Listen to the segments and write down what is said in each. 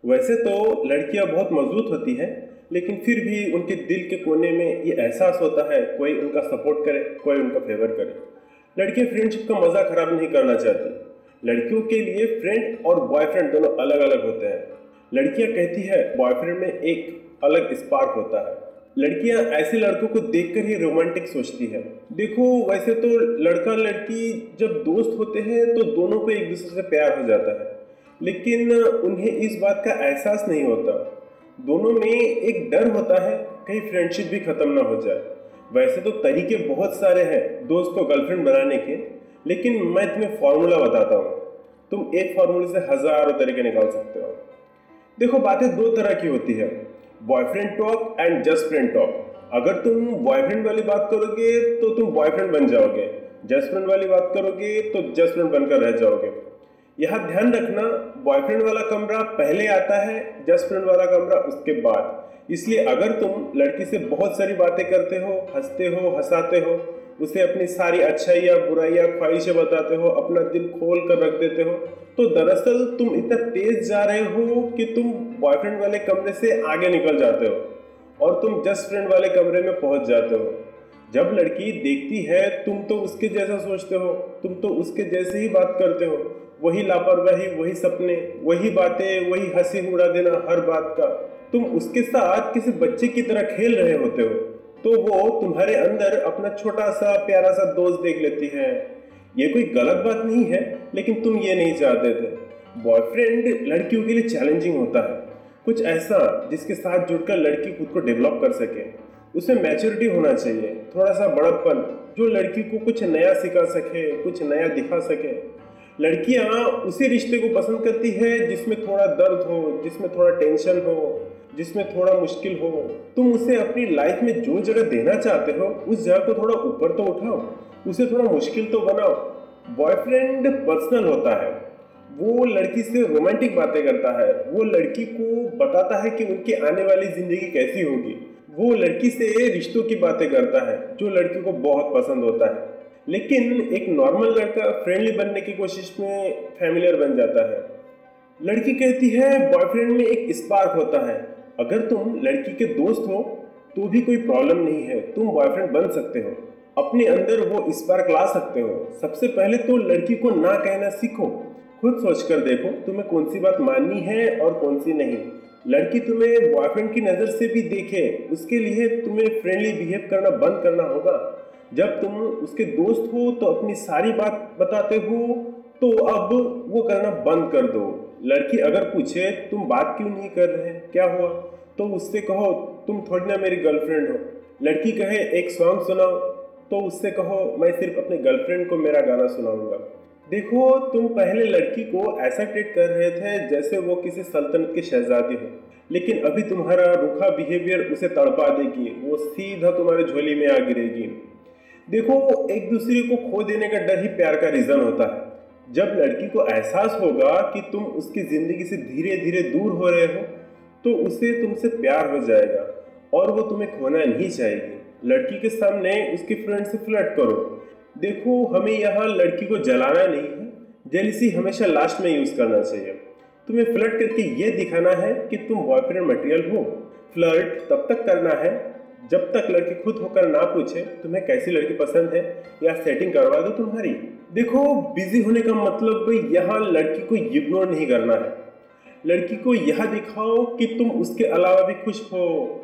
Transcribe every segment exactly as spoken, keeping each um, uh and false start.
वैसे तो लड़कियां बहुत मजबूत होती हैं, लेकिन फिर भी उनके दिल के कोने में ये एहसास होता है कोई उनका सपोर्ट करे, कोई उनका फेवर करे। लड़कियां फ्रेंडशिप का मजा खराब नहीं करना चाहती। लड़कियों के लिए फ्रेंड और बॉयफ्रेंड दोनों अलग अलग होते हैं। लड़कियां कहती है बॉयफ्रेंड में एक अलग स्पार्क होता है। लड़कियां ऐसे लड़कों को देखकर ही रोमांटिक सोचती है। देखो, वैसे तो लड़का लड़की जब दोस्त होते हैं तो दोनों को एक दूसरे से प्यार हो जाता है, लेकिन उन्हें इस बात का एहसास नहीं होता। दोनों में एक डर होता है कहीं फ्रेंडशिप भी खत्म ना हो जाए। वैसे तो तरीके बहुत सारे हैं दोस्त को गर्लफ्रेंड बनाने के, लेकिन मैं तुम्हें फॉर्मूला बताता हूँ। तुम एक फार्मूले से हजारों तरीके निकाल सकते हो। देखो, बातें दो तरह की होती है, boyfriend talk and just friend talk. अगर तुम बॉयफ्रेंड वाली बात करोगे तो तुम बॉयफ्रेंड बन जाओगे, जस्ट फ्रेंड वाली बात करोगे तो जस्ट फ्रेंड बनकर रह जाओगे। यहाँ ध्यान रखना, बॉयफ्रेंड वाला कमरा पहले आता है, जस्ट फ्रेंड वाला कमरा उसके बाद। इसलिए अगर तुम लड़की से बहुत सारी बातें करते हो, हंसते हो, हंसाते हो, उसे अपनी सारी अच्छाइयाँ बुराइयाँ ख्वाहिशें बताते हो, अपना दिल खोल कर रख देते हो, तो दरअसल तुम इतना तेज जा रहे हो कि तुम बॉयफ्रेंड वाले कमरे से आगे निकल जाते हो और तुम जस्ट फ्रेंड वाले कमरे में पहुंच जाते हो। जब लड़की देखती है तुम तो उसके जैसा सोचते हो, तुम तो उसके जैसे ही बात करते हो, वही लापरवाही, वही सपने, वही बातें, वही हंसी उड़ा देना हर बात का, तुम उसके साथ किसी बच्चे की तरह खेल रहे होते हो, तो वो तुम्हारे अंदर अपना छोटा सा प्यारा सा दोस्त देख लेती है। ये कोई गलत बात नहीं है, लेकिन तुम ये नहीं चाहते थे। बॉयफ्रेंड लड़कियों के लिए चैलेंजिंग होता है, कुछ ऐसा जिसके साथ जुड़कर लड़की खुद को डेवलप कर सके। उसमें मैच्योरिटी होना चाहिए, थोड़ा सा बड़प्पन, जो लड़की को कुछ नया सिखा सके, कुछ नया दिखा सके। लड़कियां उसी रिश्ते को पसंद करती है जिसमें थोड़ा दर्द हो, जिसमें थोड़ा टेंशन हो, जिसमें थोड़ा मुश्किल हो। तुम उसे अपनी लाइफ में जो जगह देना चाहते हो उस जगह को थोड़ा ऊपर तो उठाओ, उसे थोड़ा मुश्किल तो बनाओ। बॉयफ्रेंड पर्सनल होता है, वो लड़की से रोमांटिक बातें करता है, वो लड़की को बताता है कि उनकी आने वाली जिंदगी कैसी होगी, वो लड़की से रिश्तों की बातें करता है जो लड़की को बहुत पसंद होता है। लेकिन एक नॉर्मल लड़का फ्रेंडली बनने की कोशिश में फैमिलियर बन जाता है। लड़की कहती है बॉयफ्रेंड में एक स्पार्क होता है। अगर तुम लड़की के दोस्त हो तो भी कोई प्रॉब्लम नहीं है, तुम बॉयफ्रेंड बन सकते हो, अपने अंदर वो स्पार्क ला सकते हो। सबसे पहले तो लड़की को ना कहना सीखो, खुद सोचकर देखो तुम्हें कौन सी बात माननी है और कौन सी नहीं। लड़की तुम्हें बॉयफ्रेंड की नज़र से भी देखे, उसके लिए तुम्हें फ्रेंडली बिहेव करना बंद करना होगा। जब तुम उसके दोस्त हो तो अपनी सारी बात बताते हो, तो अब वो करना बंद कर दो। लड़की अगर पूछे तुम बात क्यों नहीं कर रहे, क्या हुआ, तो उससे कहो तुम थोड़ी ना मेरी गर्लफ्रेंड हो। लड़की कहे एक सॉन्ग सुनाओ, तो उससे कहो मैं सिर्फ अपने गर्लफ्रेंड को मेरा गाना सुनाऊंगा। देखो, तुम पहले लड़की को ऐसा ट्रीट कर रहे थे जैसे वो किसी सल्तनत की शहजादी हो, लेकिन अभी तुम्हारा रूखा बिहेवियर उसे तड़पा देगी, वो सीधा तुम्हारे झोली में आ गिरेगी। देखो, एक दूसरे को खो देने का डर ही प्यार का रीजन होता है। जब लड़की को एहसास होगा कि तुम उसकी जिंदगी से धीरे धीरे दूर हो रहे हो, तो उसे तुमसे प्यार हो जाएगा और वो तुम्हें खोना नहीं चाहेगी। लड़की के सामने उसके फ्रेंड से फ्लर्ट करो। देखो, हमें यहाँ लड़की को जलाना नहीं है, जेलसी हमेशा लास्ट में यूज करना चाहिए। तुम्हें फ्लर्ट करके ये दिखाना है कि तुम बॉयफ्रेंड मटेरियल हो। फ्लर्ट तब तक करना है जब तक लड़की खुद होकर ना पूछे तुम्हें कैसी लड़की पसंद है या सेटिंग करवा दो तुम्हारी। देखो, बिजी होने का मतलब यहाँ लड़की को इग्नोर नहीं करना है। लड़की को यह दिखाओ कि तुम उसके अलावा भी खुश हो।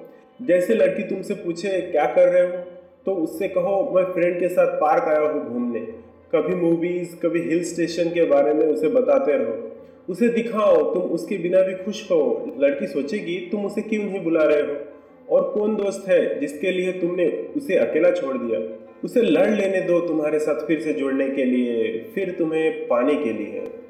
जैसे लड़की तुमसे पूछे क्या कर रहे हो, तो उससे कहो मैं फ्रेंड के साथ पार्क आया हूँ घूमने। कभी मूवीज, कभी हिल स्टेशन के बारे में उसे बताते रहो। उसे दिखाओ तुम उसके बिना भी खुश हो। लड़की सोचेगी तुम उसे क्यों नहीं बुला रहे हो, और कौन दोस्त है जिसके लिए तुमने उसे अकेला छोड़ दिया। उसे लड़ लेने दो तुम्हारे साथ फिर से जुड़ने के लिए, फिर तुम्हें पाने के लिए।